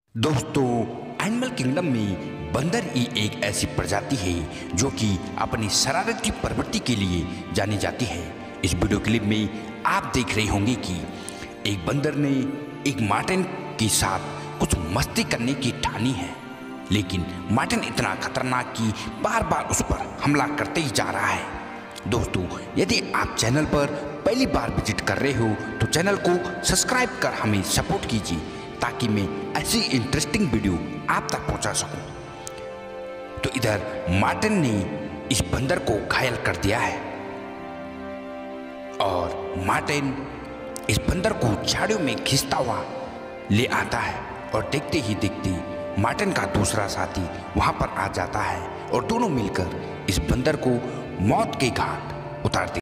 दोस्तों, animal kingdom में बंदर ही एक ऐसी प्रजाति है जो कि अपनी शरारती प्रवृत्ति के लिए जानी जाती है। इस वीडियो क्लिप में आप देख रहे होंगे कि एक बंदर ने एक मार्टिन के साथ कुछ मस्ती करने की ठानी है, लेकिन मार्टिन इतना खतरनाक कि बार बार उस पर हमला करते ही जा रहा है। दोस्तों, यदि आप चैनल पर पहली बार विजिट कर रहे हो तो चैनल को सब्सक्राइब कर हमें सपोर्ट कीजिए ताकि मैं ऐसी इंटरेस्टिंग वीडियो आप तक पहुंचा सकूं। तो इधर मार्टिन ने इस बंदर को घायल कर दिया है और मार्टिन इस बंदर को झाड़ियों में खींचता हुआ ले आता है और देखते ही देखते मार्टिन का दूसरा साथी वहां पर आ जाता है और दोनों मिलकर इस बंदर को मौत के घाट उतार देते हैं।